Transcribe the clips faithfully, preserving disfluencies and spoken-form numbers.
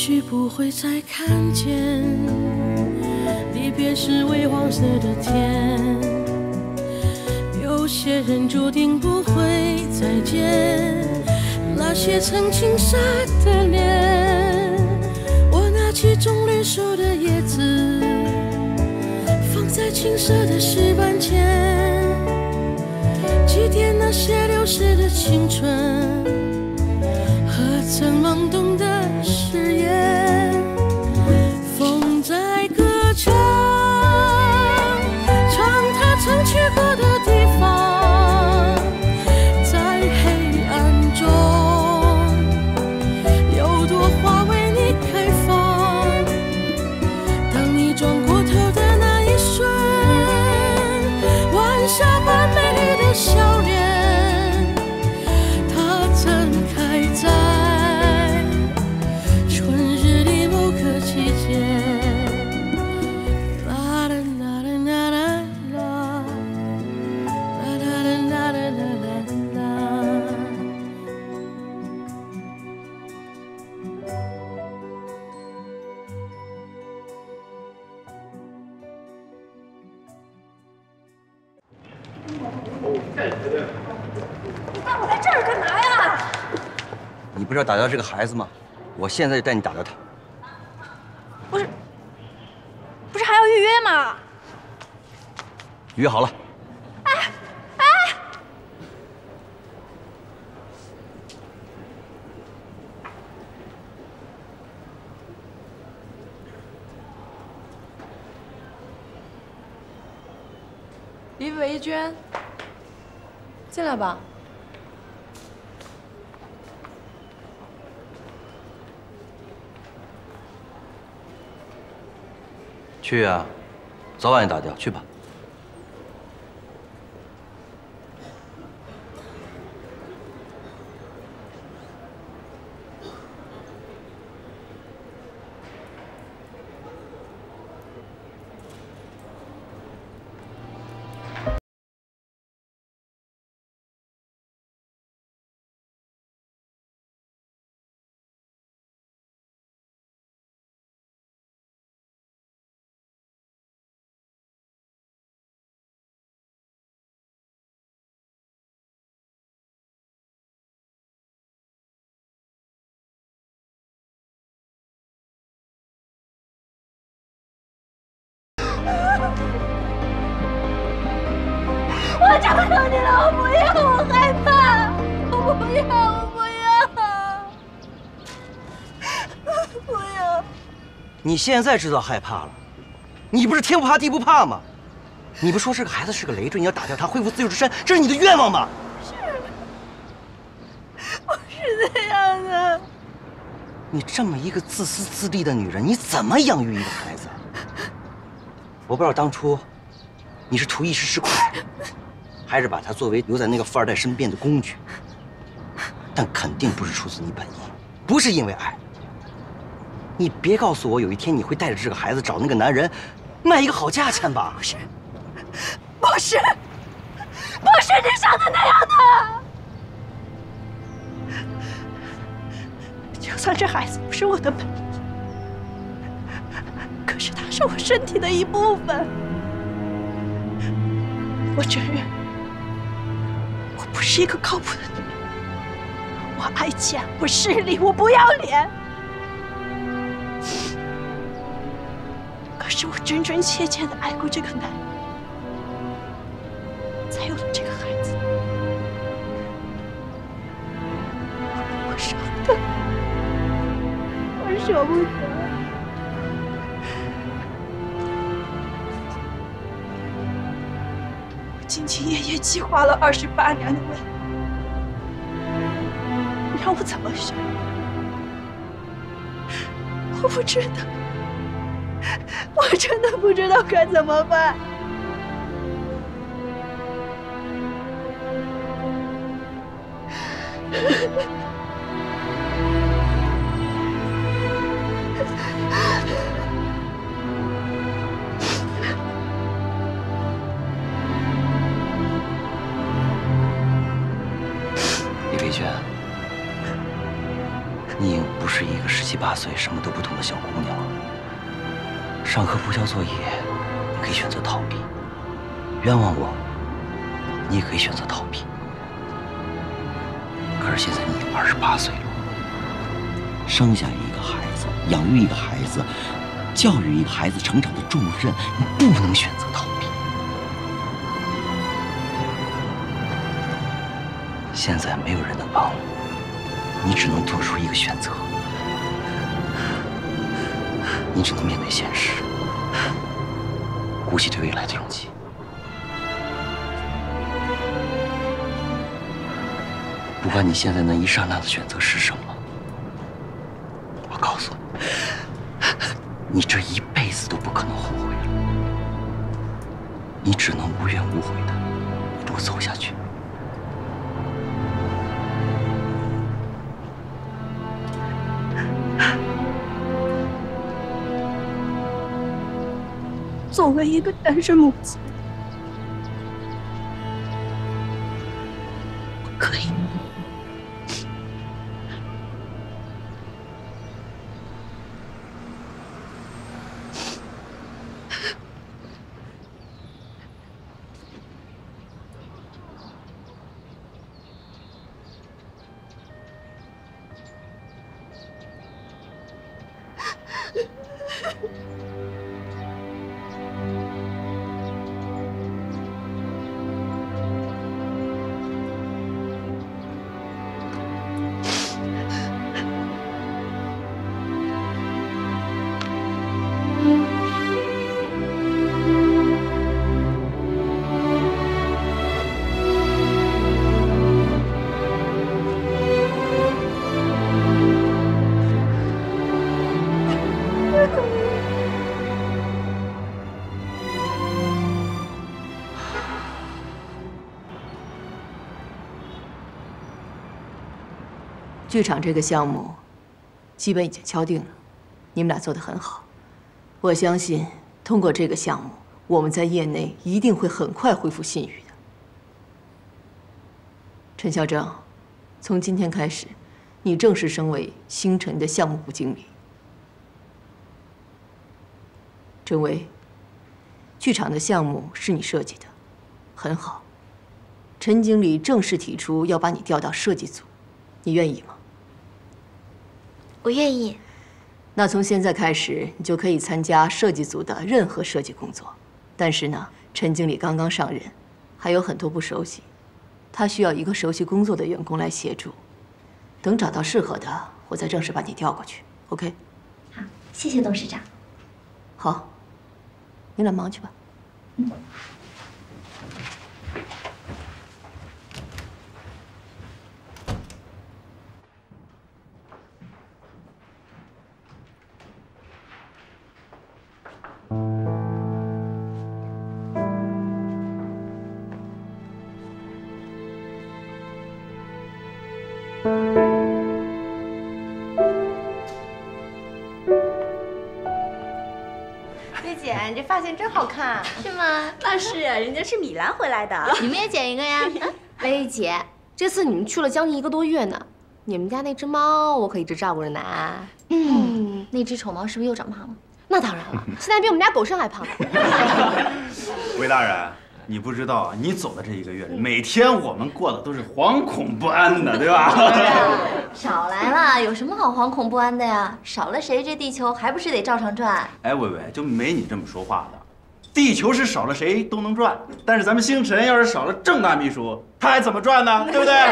许不会再看见，离别是微黄色的天。有些人注定不会再见，那些曾经傻的脸。我拿起棕榈树的叶子，放在青涩的石板前，祭奠那些流逝的青春和曾懵懂的誓言。风在歌唱，唱它曾去过的地方，在黑暗中有朵花为你开放。当你转过头的那一瞬，晚霞般美丽的笑脸，它曾开在春日里某个季节。啦啦啦啦啦啦啦，啦啦啦啦啦啦啦。 你带我来这儿干嘛呀？ 你不是要打掉这个孩子吗？我现在就带你打掉他。 不是，不是还要预约吗？ 约好了。 哎哎， 李维娟，进来吧。 去啊，早晚也打掉，去吧。 我求求你了，我不要，我害怕，我不要，我不要，不要。 你现在知道害怕了，你不是天不怕地不怕吗？你不说这个孩子是个累赘，你要打掉他，恢复自由之身，这是你的愿望吗？ 是，不是这样的。 你这么一个自私自利的女人，你怎么养育一个孩子？我不知道当初你是图一时之快，还是把他作为留在那个富二代身边的工具，但肯定不是出自你本意，不是因为爱。你别告诉我有一天你会带着这个孩子找那个男人，卖一个好价钱吧？ 不是，不是，不是你想的那样的。就算这孩子不是我的本意，可是他是我身体的一部分。我承认，我不是一个靠谱的女人，我爱钱，我势利，我不要脸。可是我真真切切的爱过这个男人，才有了这个孩子。我舍不得，我舍不得。兢兢业业计划了二十八年的未来，你让我怎么选？我不知道，我真的不知道该怎么办。 李维娟，你已经不是一个十七八八岁什么都不懂的小姑娘，上课不交作业，你可以选择逃避；冤枉我，你也可以选择逃避。可是现在你二十八岁了，生下一个孩子，养育一个孩子，教育一个孩子成长的重任，你不能选择逃避。现在没有人能帮你，你只能做出一个选择。 你只能面对现实，鼓起对未来的勇气。不管你现在那一刹那的选择是什么，我告诉你，你这一辈子都不可能后悔了。你只能无怨无悔的一路走下去。 作为一个单身母亲，我可以。 剧场这个项目，基本已经敲定了，你们俩做得很好。我相信通过这个项目，我们在业内一定会很快恢复信誉的。陈孝正，从今天开始，你正式升为星辰的项目部经理。郑薇，剧场的项目是你设计的，很好。陈经理正式提出要把你调到设计组，你愿意吗？ 我愿意。 那从现在开始，你就可以参加设计组的任何设计工作。但是呢，陈经理刚刚上任，还有很多不熟悉，他需要一个熟悉工作的员工来协助。等找到适合的，我再正式把你调过去。OK？ 好，谢谢董事长。 好，你俩忙去吧。嗯。 薇姐，你这发型真好看， 是吗？ 那是，人家是米兰回来的。 你们也剪一个呀？ 薇姐，这次你们去了将近一个多月呢，你们家那只猫我可一直照顾着呢啊。 嗯，那只丑猫是不是又长胖了？ 那当然了，现在比我们家狗剩还胖。 魏大人，你不知道啊，你走的这一个月里，每天我们过的都是惶恐不安的，对吧？ 少来了，有什么好惶恐不安的呀？少了谁，这地球还不是得照常转？ 哎，伟伟，就没你这么说话的。地球是少了谁都能转，但是咱们星辰要是少了郑大秘书，他还怎么转呢？对不对？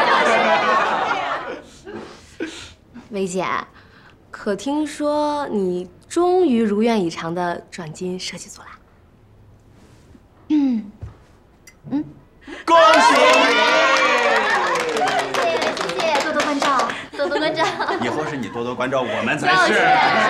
薇姐，可听说你终于如愿以偿的转进设计组啦？ 嗯，嗯， 恭喜你！ 谢谢谢谢，多多关照，多多关照。 以后是你多多关照我们才是。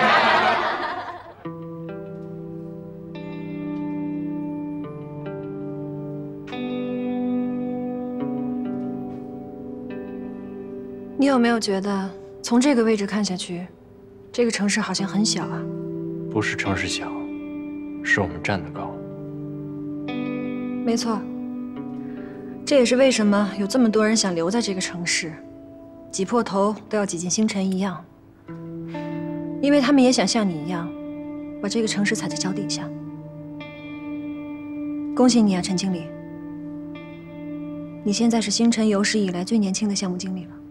你有没有觉得，从这个位置看下去，这个城市好像很小啊？ 不是城市小，是我们站得高。 没错，这也是为什么有这么多人想留在这个城市，挤破头都要挤进星辰一样。 因为他们也想像你一样，把这个城市踩在脚底下。恭喜你啊，陈经理！你现在是星辰有史以来最年轻的项目经理了。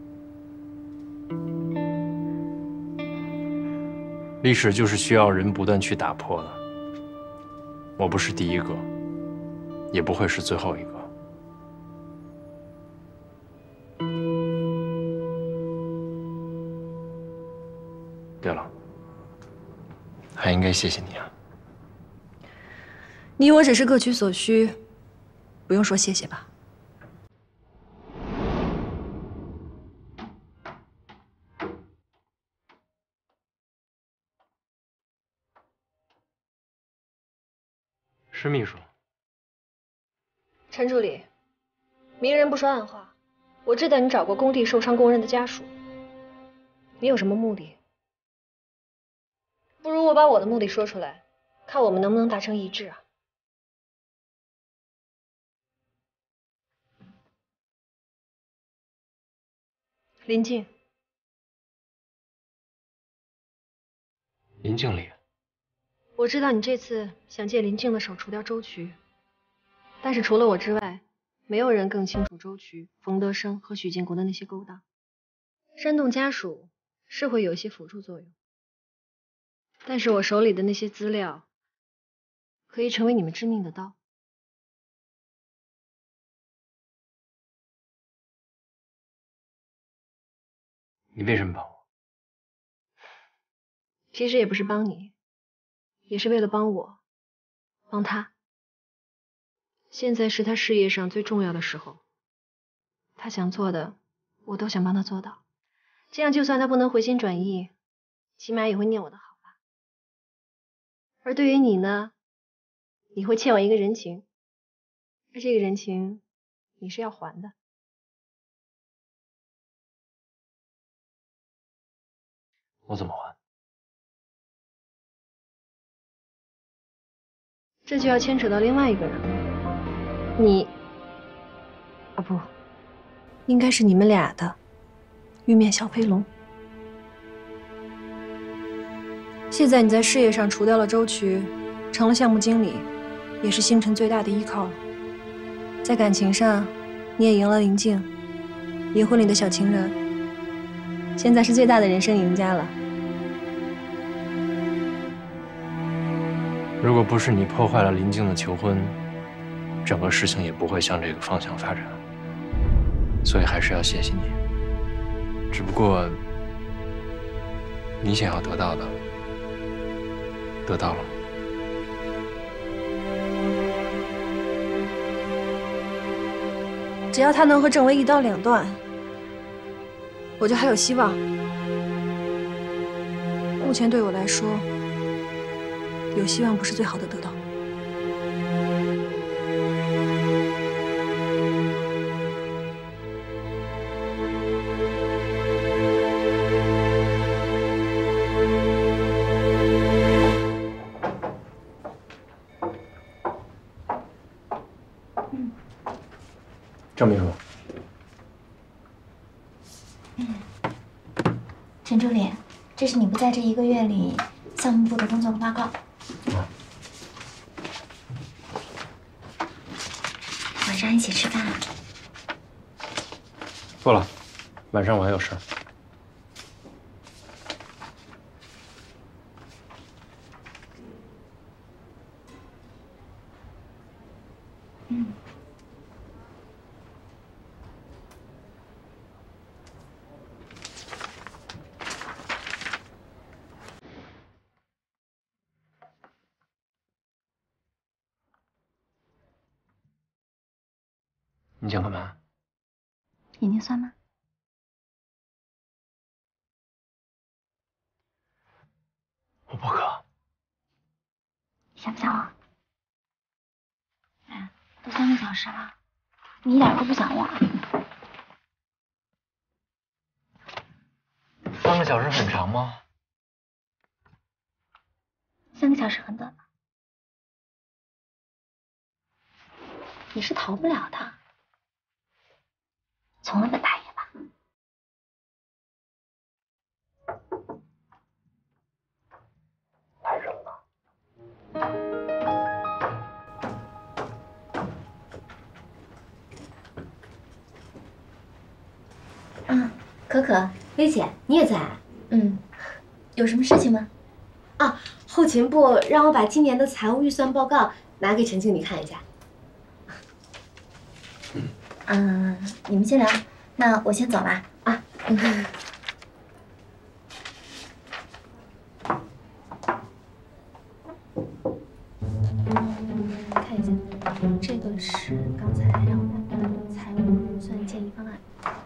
历史就是需要人不断去打破的。我不是第一个，也不会是最后一个。对了，还应该谢谢你啊。 你我只是各取所需，不用说谢谢吧。 是秘书。 陈助理，明人不说暗话，我知道你找过工地受伤工人的家属，你有什么目的？不如我把我的目的说出来，看我们能不能达成一致啊。林静， 林经理， 我知道你这次想借林静的手除掉周渠，但是除了我之外，没有人更清楚周渠、冯德生和许建国的那些勾当。煽动家属是会有一些辅助作用，但是我手里的那些资料可以成为你们致命的刀。 你为什么帮我？ 其实也不是帮你，也是为了帮我，帮他。现在是他事业上最重要的时候，他想做的，我都想帮他做到。这样就算他不能回心转意，起码也会念我的好吧。而对于你呢，你会欠我一个人情，而这个人情你是要还的。 我怎么还？ 这就要牵扯到另外一个人了，你啊不，应该是你们俩的玉面小飞龙。现在你在事业上除掉了周渠，成了项目经理，也是星辰最大的依靠了。在感情上，你也赢了林静，离婚里的小情人，现在是最大的人生赢家了。 如果不是你破坏了林静的求婚，整个事情也不会向这个方向发展。所以还是要谢谢你。只不过，你想要得到的，得到了吗？ 只要他能和郑薇一刀两断，我就还有希望。目前对我来说，有希望不是最好的得到。 郑秘书， 陈助理，这是你不在这一个月里项目部的工作报告。 啊。 晚上一起吃饭啊？ 不了，晚上我还有事儿。 嗯。 你想干嘛？ 眼睛酸吗？ 我不渴。 想不想我？哎，都三个小时了，你一点都不想我。 三个小时很长吗？ 三个小时很短吧？你是逃不了的。从问问大爷吧。 可可， 薇姐，你也在？ 嗯，有什么事情吗？ 啊，后勤部让我把今年的财务预算报告拿给陈经理看一下。 嗯，你们先聊，那我先走了啊。嗯。看一下，这个是刚才让我们的财务预算建议方案。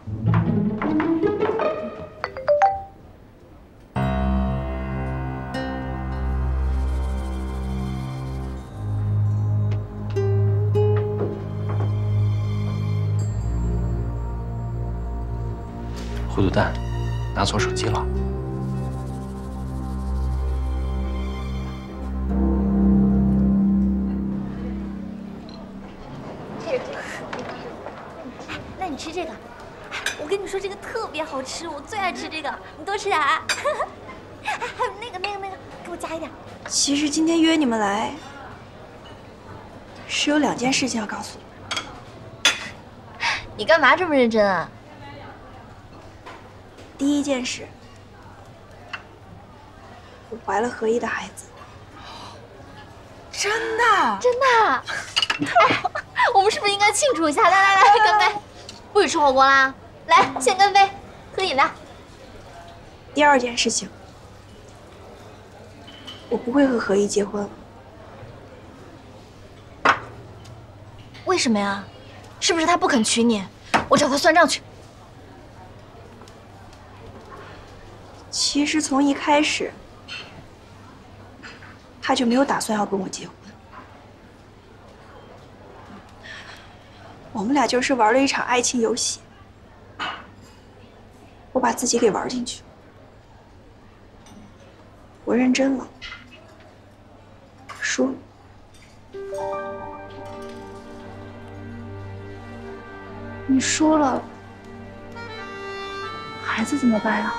糊涂蛋，拿错手机了。 这个，那你吃这个。我跟你说，这个特别好吃，我最爱吃这个，你多吃点啊。还有那个、那个、那个，给我加一点。 其实今天约你们来，是有两件事情要告诉你们。 你干嘛这么认真啊？ 第一件事，我怀了何一的孩子。 真的？真的？哎，我们是不是应该庆祝一下？来来来，干杯！不许吃火锅啦！来，先干杯，喝饮料。 第二件事情，我不会和何一结婚了。 为什么呀？是不是他不肯娶你？我找他算账去。 其实从一开始，他就没有打算要跟我结婚。我们俩就是玩了一场爱情游戏，我把自己给玩进去了，我认真了，输了。你输了，孩子怎么办啊？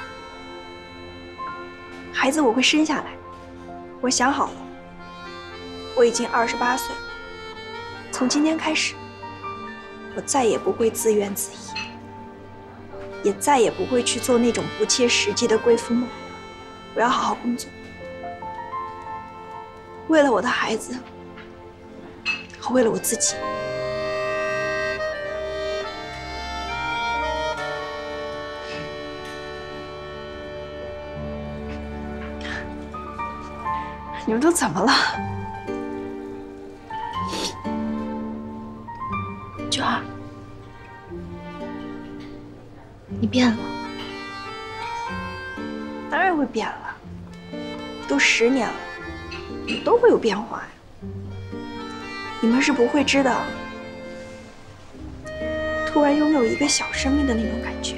孩子我会生下来，我想好了，我已经二十八岁了，从今天开始，我再也不会自怨自艾，也再也不会去做那种不切实际的贵妇梦。我要好好工作，为了我的孩子，和为了我自己。你们都怎么了？娟儿， 你变了。 当然会变了，都十年了，都会有变化呀。你们是不会知道，突然拥有一个小生命的那种感觉，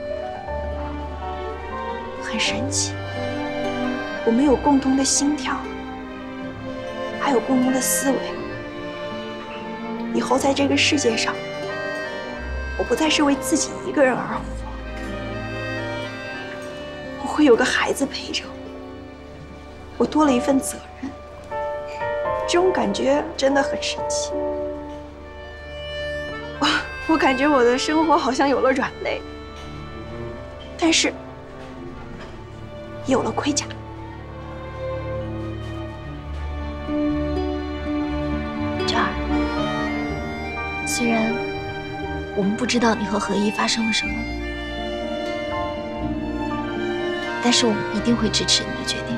很神奇。我们有共同的心跳，还有共同的思维。以后在这个世界上，我不再是为自己一个人而活，我会有个孩子陪着我，我多了一份责任。这种感觉真的很神奇。我我感觉我的生活好像有了软肋，但是也有了盔甲。 虽然我们不知道你和何一发生了什么，但是我们一定会支持你的决定。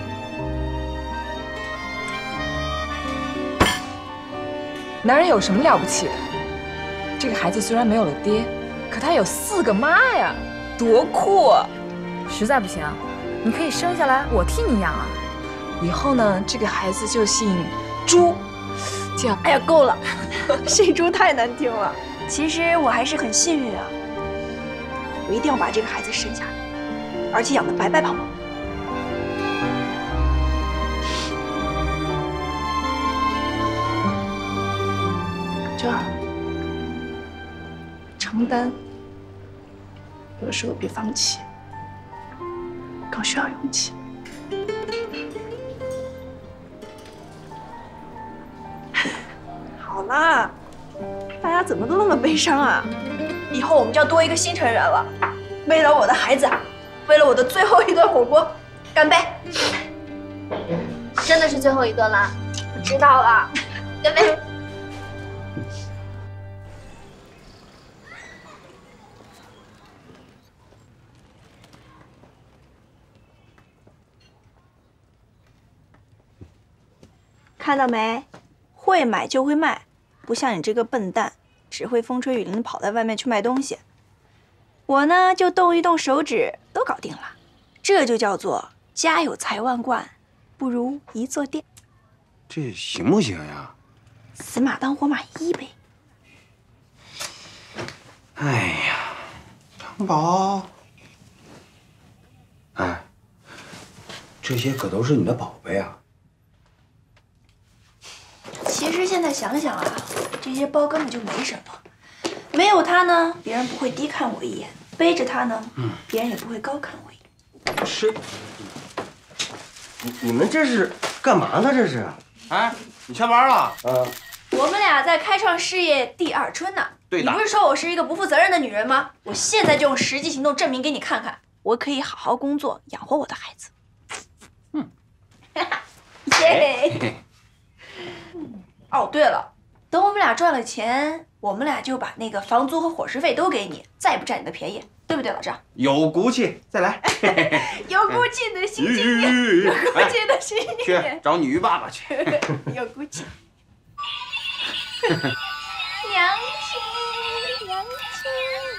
男人有什么了不起的？这个孩子虽然没有了爹，可他有四个妈呀，多酷啊！ 实在不行，你可以生下来，我替你养啊。 以后呢，这个孩子就姓朱。这样， 哎呀，够了，姓朱太难听了。其实我还是很幸运啊，我一定要把这个孩子生下来，而且养得白白胖胖。娟儿，承担有的时候比放弃更需要勇气。好啦，大家怎么都那么悲伤啊？以后我们就要多一个新成员了。 为了我的孩子，为了我的最后一顿火锅，干杯！ 真的是最后一顿了， 我知道了， 干杯！ 看到没？会买就会卖，不像你这个笨蛋，只会风吹雨淋跑在外面去卖东西。我呢，就动一动手指都搞定了，这就叫做家有财万贯，不如一座店。 这行不行呀？ 死马当活马医呗。 哎呀，张宝，哎，这些可都是你的宝贝啊。 其实现在想想啊，这些包根本就没什么。没有它呢，别人不会低看我一眼；背着它呢，嗯，别人也不会高看我一眼。 是，你你们这是干嘛呢？这是？ 哎，你下班了？ 啊。 我们俩在开创事业第二春呢。 对的。 你不是说我是一个不负责任的女人吗？我现在就用实际行动证明给你看看，我可以好好工作，养活我的孩子。嗯。耶。哦，对了，等我们俩赚了钱，我们俩就把那个房租和伙食费都给你，再也不占你的便宜，对不对，老张？ 有骨气，再来。 有骨气的新青年，有骨气的新青年， 去找女爸爸去。 有骨气。娘亲，娘亲。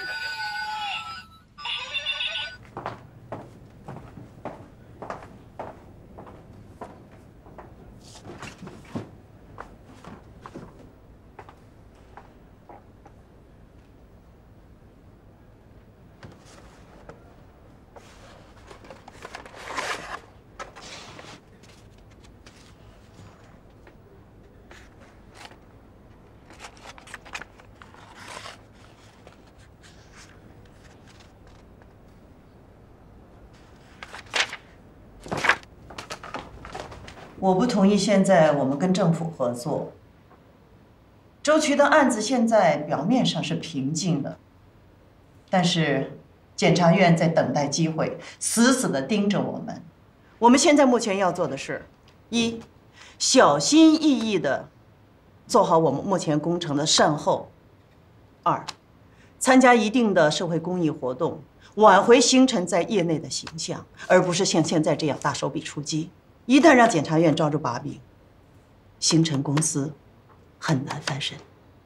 我不同意现在我们跟政府合作。周渠的案子现在表面上是平静的，但是检察院在等待机会，死死地盯着我们。我们现在目前要做的是：一，小心翼翼地做好我们目前工程的善后；二，参加一定的社会公益活动，挽回星辰在业内的形象，而不是像现在这样大手笔出击。一旦让检察院抓住把柄，星辰公司很难翻身。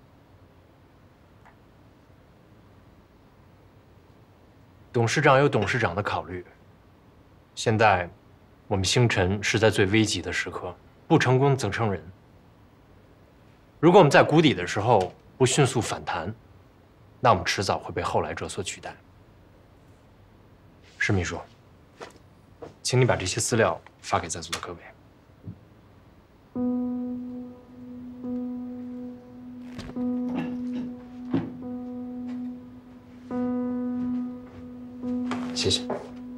董事长有董事长的考虑。现在，我们星辰是在最危急的时刻，不成功则成仁。如果我们在谷底的时候不迅速反弹，那我们迟早会被后来者所取代。石秘书，请你把这些资料发给在座的各位。谢谢。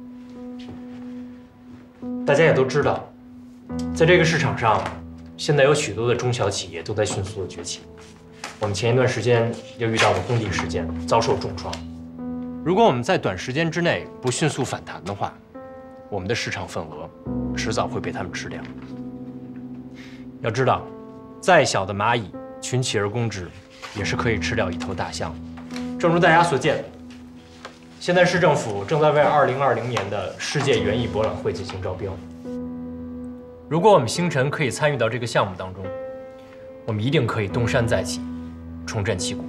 大家也都知道，在这个市场上，现在有许多的中小企业都在迅速的崛起。我们前一段时间又遇到了工地事件，遭受重创。如果我们在短时间之内不迅速反弹的话，我们的市场份额迟早会被他们吃掉。要知道，再小的蚂蚁群起而攻之，也是可以吃掉一头大象。正如大家所见，现在市政府正在为二零二零年的世界园艺博览会进行招标。如果我们星辰可以参与到这个项目当中，我们一定可以东山再起，重振旗鼓。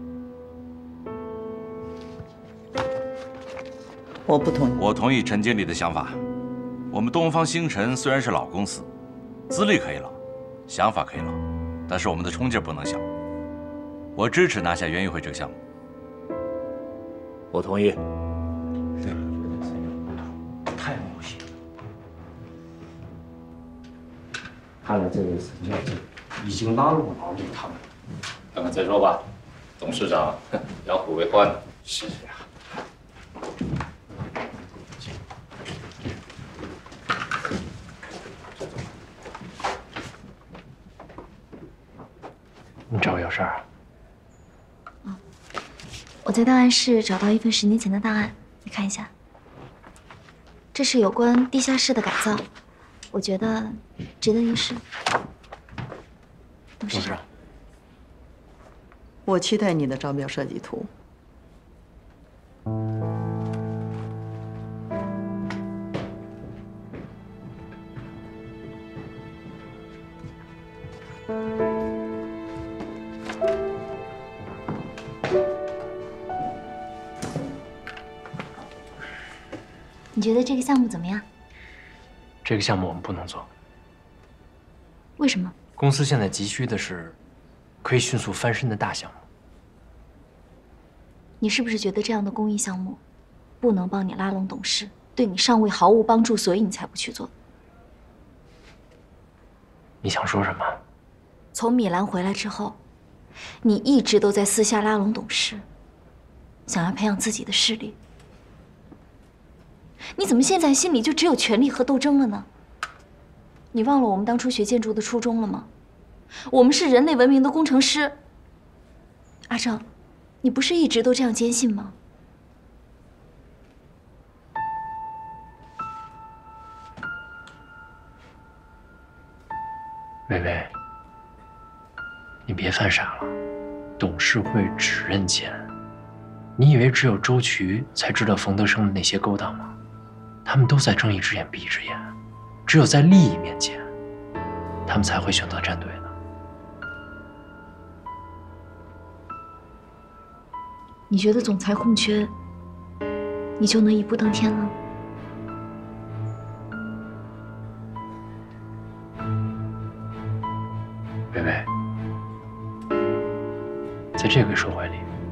我不同意。 我同意陈经理的想法。我们东方星辰虽然是老公司，资历可以老，想法可以老，但是我们的冲劲不能小。我支持拿下园艺会这个项目。 我同意。 太没有戏了。 看来这个陈小姐已经拉拢了他们。 看看再说吧，董事长养虎为患。 是呀。 你找我有事儿啊？ 我在档案室找到一份十年前的档案，你看。 看一下，这是有关地下室的改造，我觉得值得一试。董事长， 我期待你的招标设计图。 你觉得这个项目怎么样？ 这个项目我们不能做。 为什么？ 公司现在急需的是可以迅速翻身的大项目。 你是不是觉得这样的公益项目不能帮你拉拢董事，对你上位毫无帮助，所以你才不去做？ 你想说什么？ 从米兰回来之后，你一直都在私下拉拢董事，想要培养自己的势力。你怎么现在心里就只有权力和斗争了呢？你忘了我们当初学建筑的初衷了吗？我们是人类文明的工程师。阿正，你不是一直都这样坚信吗？ 薇薇，你别犯傻了。董事会只认钱，你以为只有周渠才知道冯德生的那些勾当吗？他们都在睁一只眼闭一只眼，只有在利益面前，他们才会选择站队的。 你觉得总裁空缺，你就能一步登天了？ 薇薇，在这个社会里，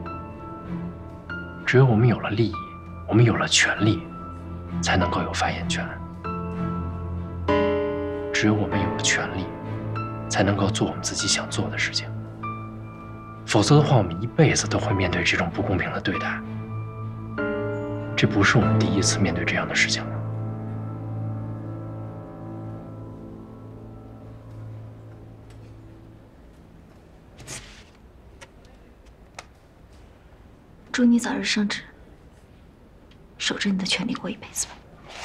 只有我们有了利益，我们有了权利，才能够有发言权。只有我们有了权利，才能够做我们自己想做的事情。否则的话，我们一辈子都会面对这种不公平的对待。这不是我们第一次面对这样的事情了。 祝你早日升职，守着你的权利过一辈子吧。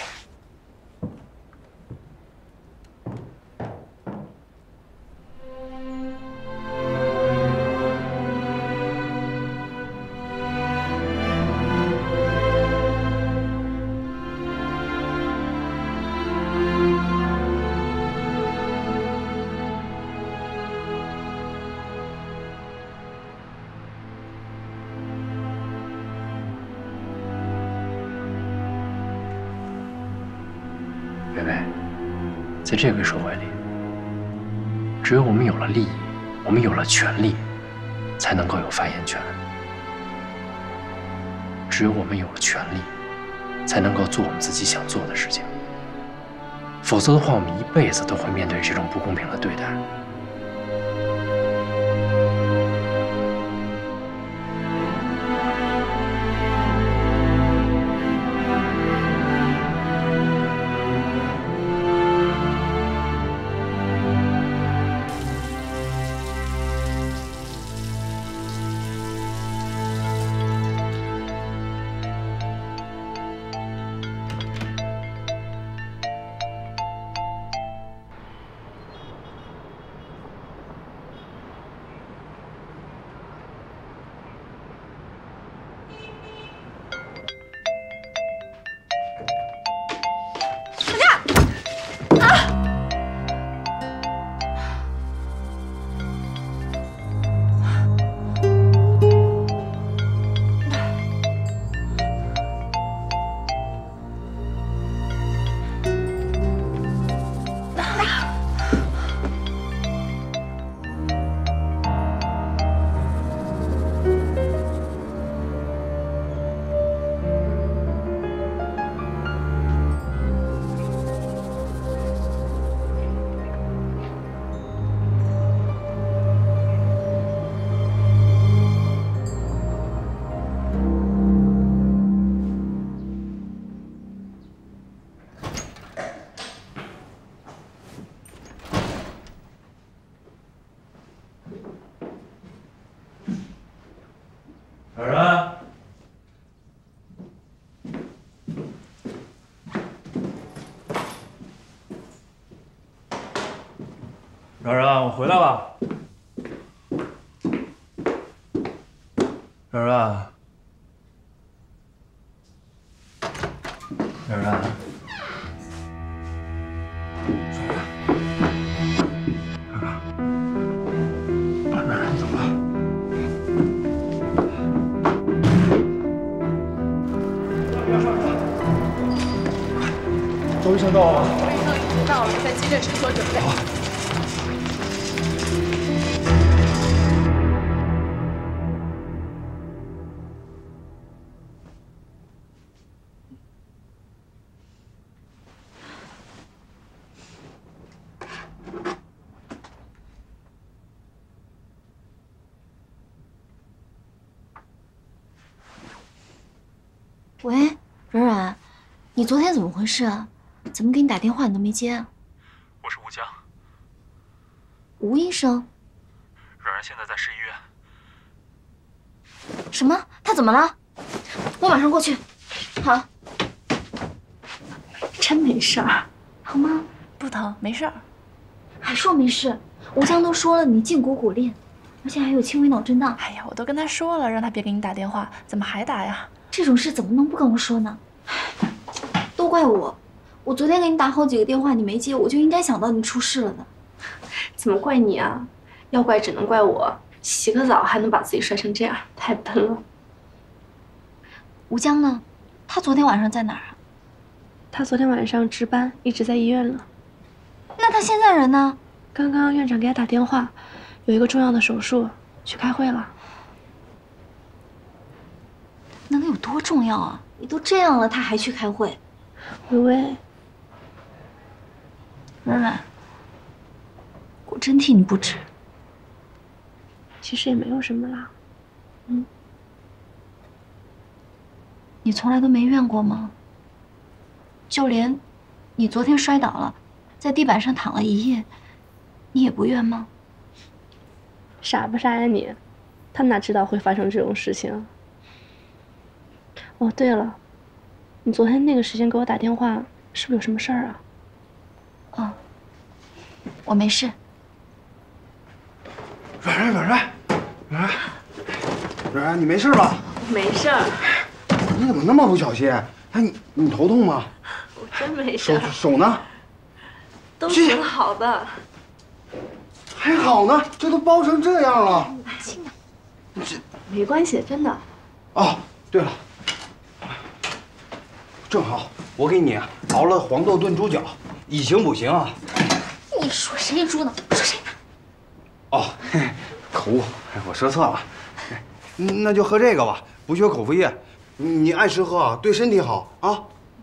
薇薇，在这个社会里，只有我们有了利益，我们有了权利，才能够有发言权。只有我们有了权利，才能够做我们自己想做的事情。否则的话，我们一辈子都会面对这种不公平的对待。 儿啊， 冉冉，我回来了。冉冉，冉冉，冉冉，冉冉，怎么了？周医生到了吗？ 周医生已经到了，在急诊室做准备。 喂，冉冉，你昨天怎么回事啊？怎么给你打电话你都没接啊？ 我是吴江。 吴医生。 冉冉现在在市医院。 什么？他怎么了？我马上过去。好。 真没事儿， 疼吗？ 不疼，没事儿。 还说没事？吴江都说了，你胫骨骨裂，而且还有轻微脑震荡。 哎呀，我都跟他说了，让他别给你打电话，怎么还打呀？ 这种事怎么能不跟我说呢？都怪我，我昨天给你打好几个电话你没接，我就应该想到你出事了的。 怎么怪你啊？要怪只能怪我，洗个澡还能把自己摔成这样，太笨了。 吴江呢？他昨天晚上在哪儿啊？ 他昨天晚上值班，一直在医院了。 那他现在人呢？ 刚刚院长给他打电话，有一个重要的手术，去开会了。 那能有多重要啊？你都这样了，他还去开会？ 微微， 冉冉，我真替你不值。 其实也没有什么啦，嗯。 你从来都没怨过吗？就连你昨天摔倒了，在地板上躺了一夜，你也不怨吗？ 傻不傻呀你？他哪知道会发生这种事情？ 哦，对了，你昨天那个时间给我打电话，是不是有什么事儿啊？ 哦，我没事。 冉冉，冉冉，冉冉，冉冉，你没事吧？ 没事儿。 你怎么那么不小心？哎，你你头痛吗？ 我真没事。 手手呢？ 都挺好的。 还好呢，这都包成这样了。 安心点。这没关系，真的。 哦，对了。 正好，我给你熬了黄豆炖猪脚，以形补形啊！ 你说谁猪呢？说谁呢？ 哦，嘿嘿口误，我说错了。那就喝这个吧，补血口服液，你按时喝啊，对身体好啊。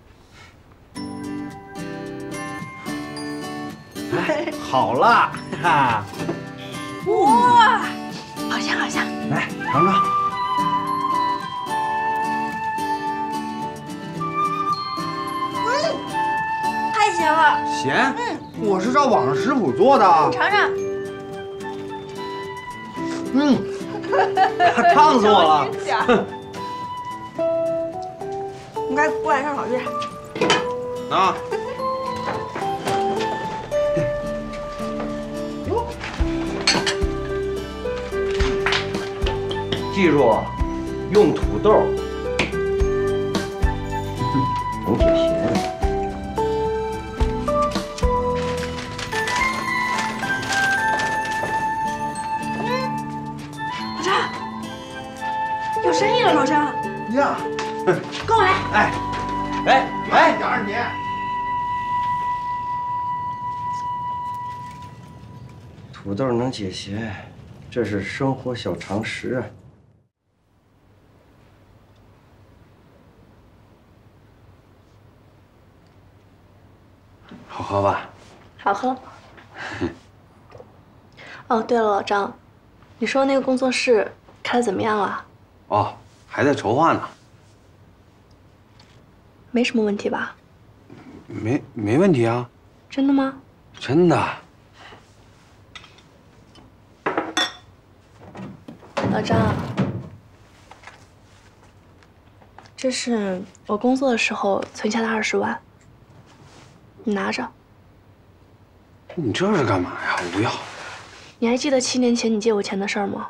哎，好了，哈！ 哇，好香好香！ 来尝尝。 太咸了， 咸？嗯，我是照网上食谱做的。 尝尝。 嗯，烫死我了。 你该过来上老师。 啊。记住，用土豆，能解咸。 有生意了，老张。 呀， 跟我来。 哎，哎，哎，点儿你。 土豆能解咸，这是生活小常识啊。 好喝吧？ 好喝。哦，对了，老张，你说那个工作室开的怎么样了？ 哦，还在筹划呢， 没什么问题吧？ 没没问题啊。 真的吗？ 真的。 老张，这是我工作的时候存下的二十万，你拿着。 你这是干嘛呀？我不要。 你还记得七年前你借我钱的事儿吗？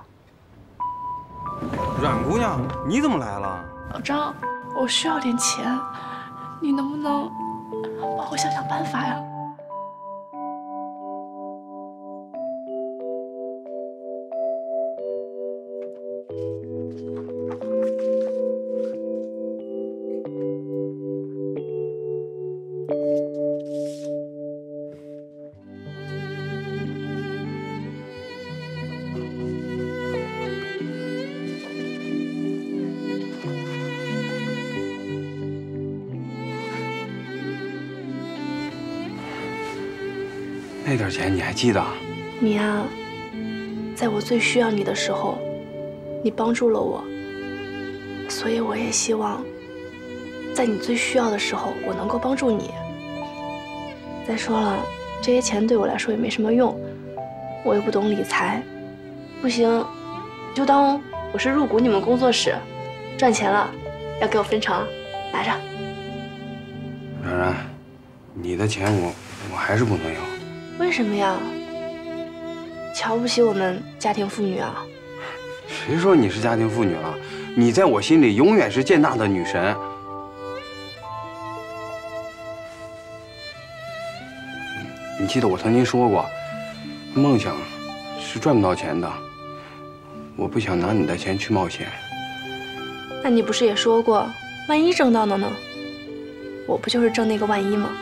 阮姑娘，你怎么来了？ 老张，我需要点钱，你能不能帮我想想办法呀？ 那点钱你还记得？ 你呀，在我最需要你的时候，你帮助了我，所以我也希望，在你最需要的时候，我能够帮助你。再说了，这些钱对我来说也没什么用，我又不懂理财，不行，就当我是入股你们工作室，赚钱了要给我分成，拿着。 冉冉，你的钱我我还是不能要。 为什么呀？瞧不起我们家庭妇女啊？ 谁说你是家庭妇女了？你在我心里永远是见大的女神。你记得我曾经说过，梦想是赚不到钱的。我不想拿你的钱去冒险。 那你不是也说过，万一挣到了呢？我不就是挣那个万一吗？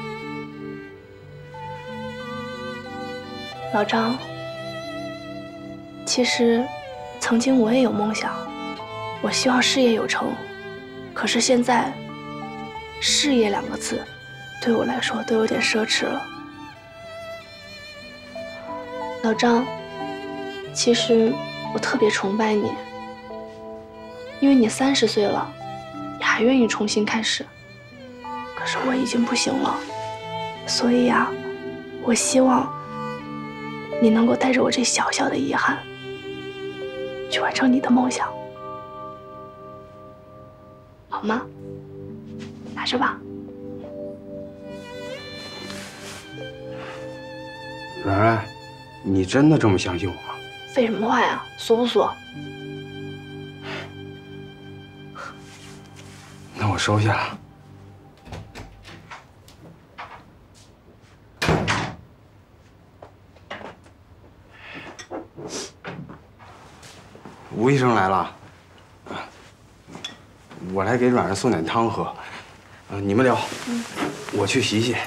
老张，其实曾经我也有梦想，我希望事业有成。可是现在，事业两个字对我来说都有点奢侈了。老张，其实我特别崇拜你，因为你三十岁了，你还愿意重新开始。可是我已经不行了，所以呀，我希望你能够带着我这小小的遗憾，去完成你的梦想，好吗？拿着吧。 冉冉，你真的这么相信我吗？ 废什么话呀？锁不锁？ 那我收下了。吴医生来了，我来给阮阮送点汤喝。呃，你们聊， 嗯， 我去洗洗。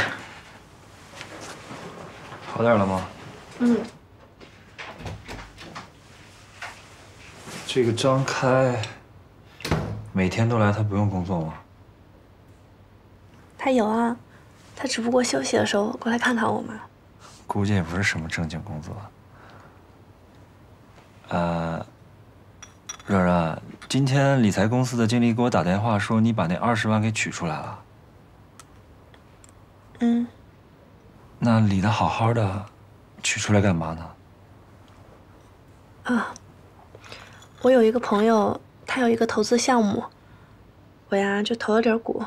好点了吗？ 嗯。 这个张开每天都来，他不用工作吗？ 他有啊，他只不过休息的时候过来看看我嘛。 估计也不是什么正经工作。呃，软软，今天理财公司的经理给我打电话说你把那二十万给取出来了。 嗯。 那理得好好的，取出来干嘛呢？ 啊，我有一个朋友，他有一个投资项目，我呀就投了点股。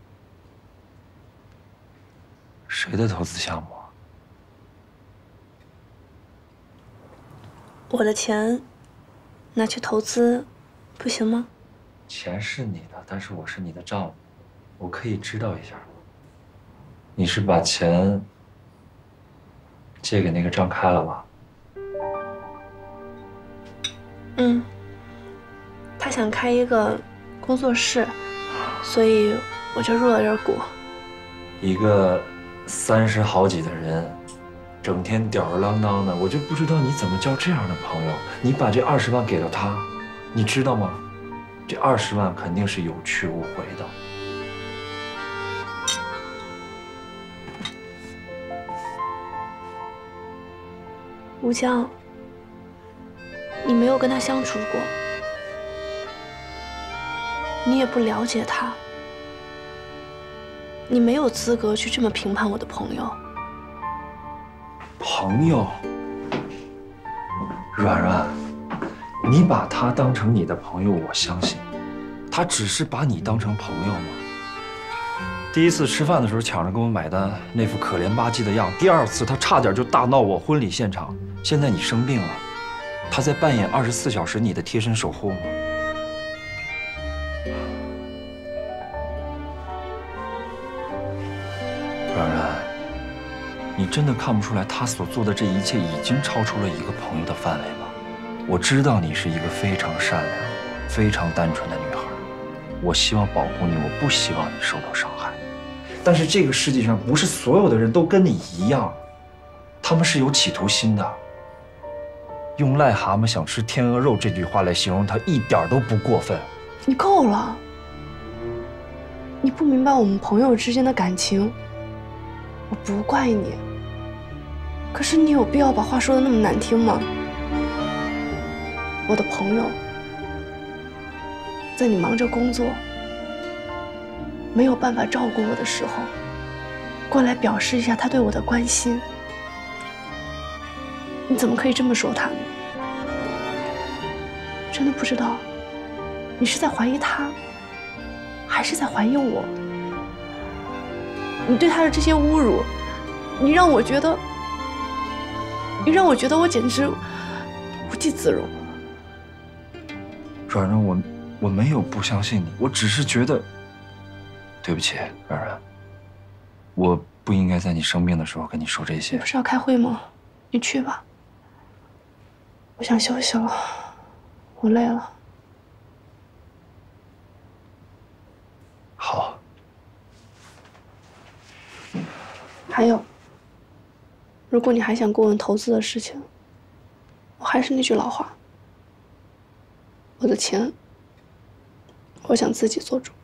谁的投资项目啊？ 我的钱拿去投资，不行吗？ 钱是你的，但是我是你的丈夫，我可以知道一下。你是把钱借给那个张开了吧？ 嗯，他想开一个工作室，所以我就入了点股。 一个三十好几的人，整天吊儿郎当的，我就不知道你怎么交这样的朋友。你把这二十万给了他，你知道吗？这二十万肯定是有去无回的。 吴江，你没有跟他相处过，你也不了解他，你没有资格去这么评判我的朋友。 朋友，软软，你把他当成你的朋友，我相信，他只是把你当成朋友吗？ 第一次吃饭的时候抢着给我买单，那副可怜吧唧的样；第二次他差点就大闹我婚礼现场。现在你生病了，他在扮演二十四小时你的贴身守护吗？软软，你真的看不出来他所做的这一切已经超出了一个朋友的范围吗？我知道你是一个非常善良、非常单纯的女孩，我希望保护你，我不希望你受到伤害。但是这个世界上不是所有的人都跟你一样，他们是有企图心的。用癞蛤蟆想吃天鹅肉这句话来形容他一点都不过分。 你够了！你不明白我们朋友之间的感情，我不怪你。可是你有必要把话说的那么难听吗？我的朋友，在你忙着工作，没有办法照顾我的时候，过来表示一下他对我的关心，你怎么可以这么说他呢？真的不知道，你是在怀疑他，还是在怀疑我？你对他的这些侮辱，你让我觉得，你让我觉得我简直无地自容。 软软，我我没有不相信你，我只是觉得，对不起，软软，我不应该在你生病的时候跟你说这些。 你不是要开会吗？你去吧。我想休息了，我累了。 好。 还有，如果你还想过问投资的事情，我还是那句老话，我的钱，我想自己做主。